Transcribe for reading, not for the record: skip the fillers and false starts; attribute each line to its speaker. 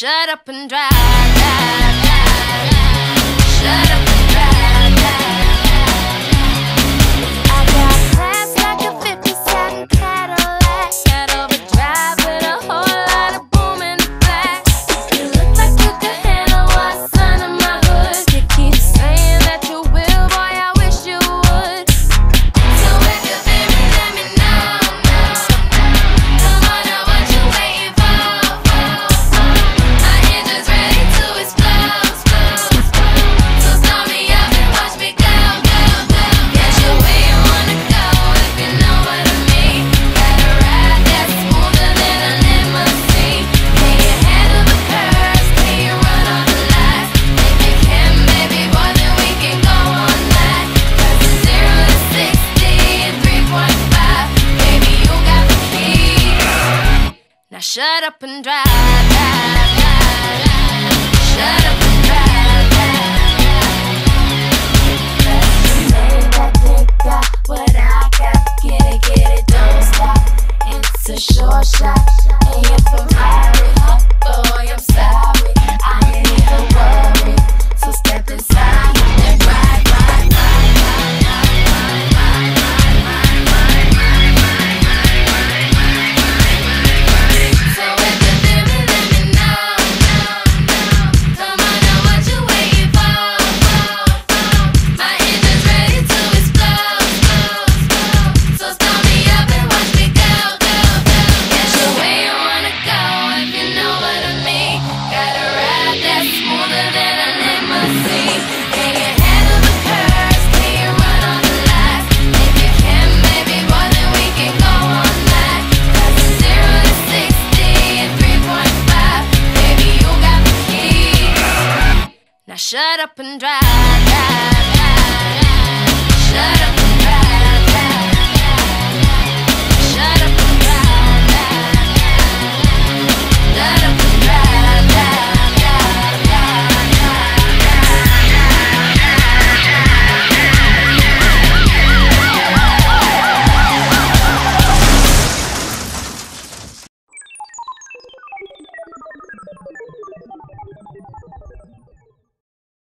Speaker 1: shut up and drive, drive, drive, drive. Shut up and drive, drive, drive. I got class like a 57 Cadillac, got overdrive with a whole lot of boom in the black. You look like you could handle what's under my hood. You keep saying that you will, boy, I wish you would. So if you feel me, let me know, come on, now what you waiting for? My engine's ready to explode, so start me up and watch me go, go, go. Get you where you wanna go, if you know what I mean. Got a ride that's smoother than a limousine. Can you handle the curves? Can you run all the lights? If you can, baby boy, then we can go all night. 'Cause it's 0 to 60 in 3.5. Baby, you got the key. Now shut up and drive, drive, drive, drive. Shut up and drive, drive, drive. You say that they got what I got. Get it, don't stop. It's a short shot. And if I'm hurry up, boy, I'm sorry. I ain't even worried. So step inside and ride, ride, ride, ride, ride, ride, ride, ride, ride, ride, ride. So if you feel me, let me know, come on, now what you waiting for? My engine's ready to explode, so start me up and watch me go, go, go. Get you where you wanna go, if you know what I mean. Got a ride that's smoother than a limousine. Can you handle the curves? Can you run all the lights? If you can, baby boy, then we can go all night. 'Cause it's 0 to 60 in 3.5. Baby, you got the key. Now shut up and drive, drive, drive, drive. Shut up.